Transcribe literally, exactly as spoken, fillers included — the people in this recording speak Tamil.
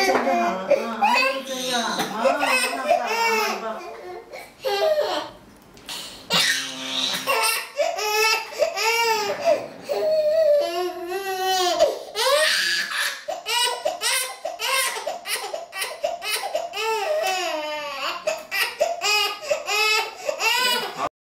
声就好了，啊，就这样，啊，很棒，很棒。